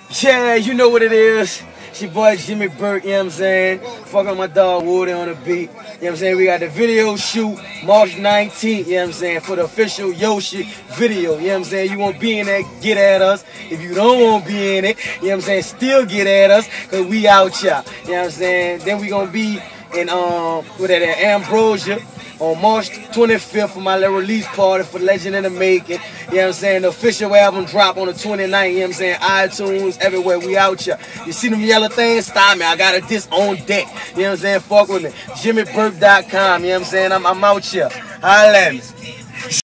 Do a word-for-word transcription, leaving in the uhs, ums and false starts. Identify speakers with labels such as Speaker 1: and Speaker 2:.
Speaker 1: Yeah, you know what it is. It's your boy Jimmy Burke, you know what I'm saying? Fucking my dog Woody on the beat. You know what I'm saying? We got the video shoot March nineteenth, you know what I'm saying? For the official Yo Shit video, you know what I'm saying? You want to be in there, get at us. If you don't want to be in it, you know what I'm saying? Still get at us, because we out here. You know what I'm saying? Then we going to be in, um, what that, Ambrosia on March twenty-fifth for my little release party for Legend in the Making. You know what I'm saying? The official album drop on the twenty-ninth, you know what I'm saying? iTunes, everywhere, we out here. You see them yellow things? Stop me. I got a disc on deck. You know what I'm saying? Fuck with me. Jimmy Burke dot com, you know what I'm saying? I'm, I'm out here. Holla at me.